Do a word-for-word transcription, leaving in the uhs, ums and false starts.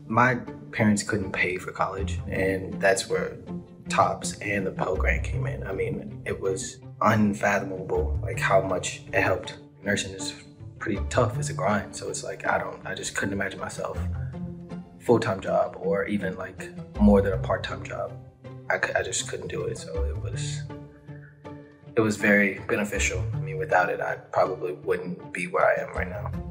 My parents couldn't pay for college, and that's where TOPS and the Pell Grant came in. I mean, it was unfathomable, like how much it helped. Nursing is pretty tough, it's a grind. So it's like, I don't, I just couldn't imagine myself full-time job or even like more than a part-time job. I, I just couldn't do it. So it was, it was very beneficial. I mean, without it, I probably wouldn't be where I am right now.